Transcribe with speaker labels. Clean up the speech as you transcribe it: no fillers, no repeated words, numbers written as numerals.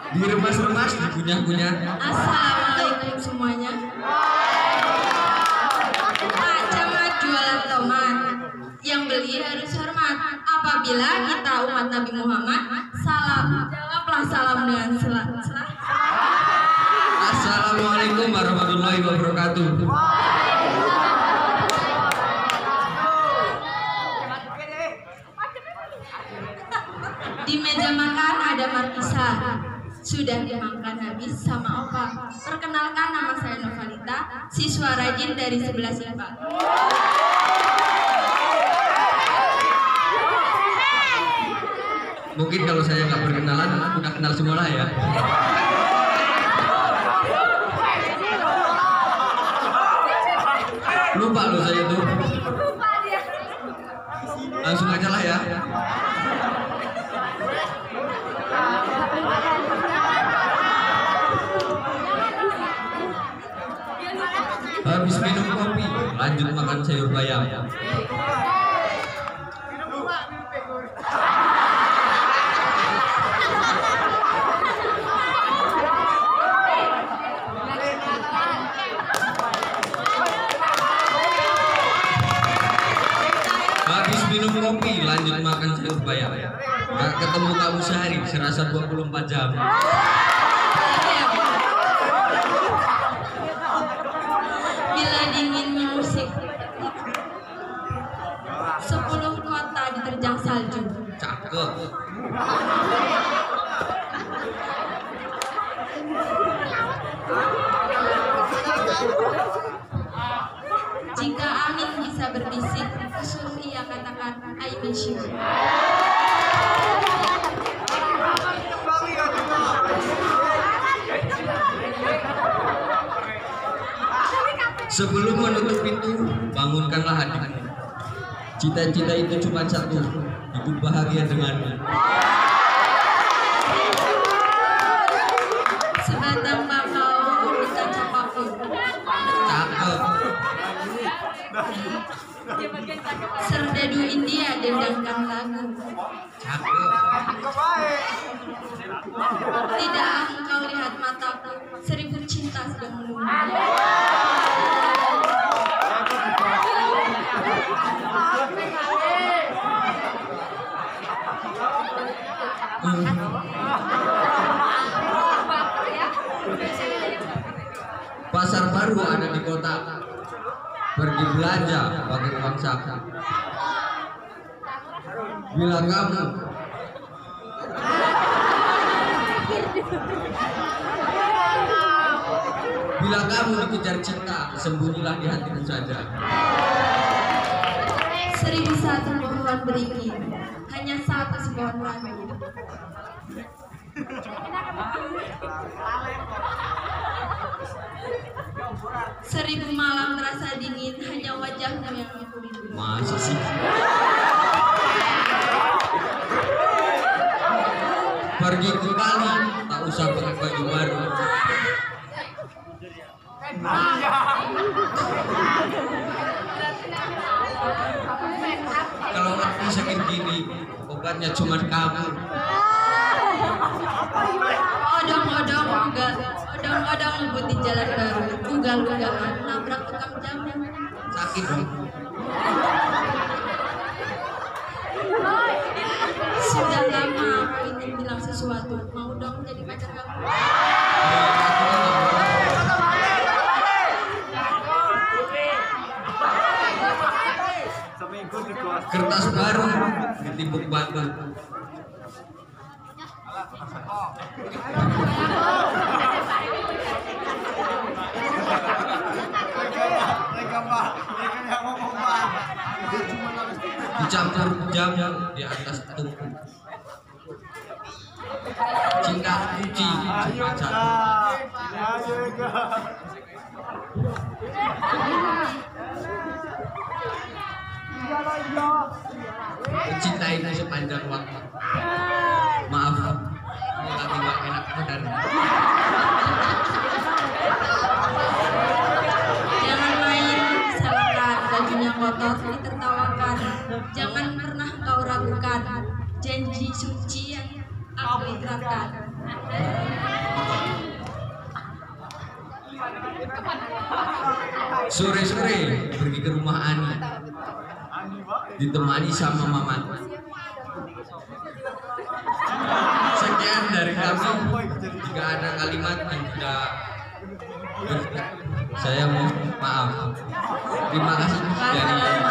Speaker 1: diremas-remas, dikunyah-kunyah.
Speaker 2: Assalamualaikum semuanya. Pak Camat jualan tomat, yang beli harus hormat. Apabila kita umat Nabi Muhammad, salam, jawablah salam dengan selah.
Speaker 1: Assalamualaikum warahmatullahi wabarakatuh.
Speaker 2: Di meja makan ada markisa, sudah dimakan habis sama opa. Perkenalkan, nama saya Novalita, siswa rajin dari 11 IPA.
Speaker 1: Mungkin kalau saya nggak berkenalan, udah kenal semua lah ya. Lupa loh saya tuh. Langsung aja lah ya. Habis minum kopi, lanjut makan sayur bayam. Habis minum kopi, lanjut makan sayur bayam. Gak ketemu kamu sehari, serasa 24 jam.
Speaker 2: Bila dingin musik, 10 kota diterjang salju.
Speaker 1: Cakep.
Speaker 2: Jika angin bisa berbisik, suruh ia katakan I miss you.
Speaker 1: Sebelum menutup pintu, bangunkanlah hatimu. Cita-cita itu cuma satu, hidup bahagia denganmu.
Speaker 2: Sebatang bakau di kaca paku.
Speaker 1: Cakep.
Speaker 2: Serdadu India dendangkan lagu.
Speaker 1: Cakep.
Speaker 2: Tidak engkau lihat mataku, 1000 cinta sedang menunggu.
Speaker 1: Pasar baru ada di kota. Pergi belanja pakai uang saku. Bila kamu dikejar cinta, sembunyilah di hatimu saja.
Speaker 2: 1001 pohon beringin, hanya satu sepohon lagu. Seribu malam terasa dingin, hanya wajahmu yang aku rindu.
Speaker 1: Masa sih? Pergi ke kali, tak usah pakai baju baru. Kalau aku sakit gini, obatnya cuma kamu.
Speaker 2: Odong-odong ngebut di jalan baru, ugal-ugalan nabrak tukang jamu.
Speaker 1: Sakit dong.
Speaker 2: Sudah lama aku ingin bilang sesuatu, mau dong jadi pacar kamu.
Speaker 1: Kertas baru ditimbuk batu. Dicampur jam di atas tungku. Cinta kunci cuma satu. Mencintaimu sepanjang waktu. Maaf, ini lagi gak enak badan.
Speaker 2: Jangan main, silakan bajunya kotor ditertawakan. Jangan pernah kau ragukan janji suci yang aku ikrarkan.
Speaker 1: Sore-sore pergi ke rumah Ani, ditemani sama Mamat. Sekian dari kami. Jika ada kalimat yang tidak saya mau maaf. Terima kasih dari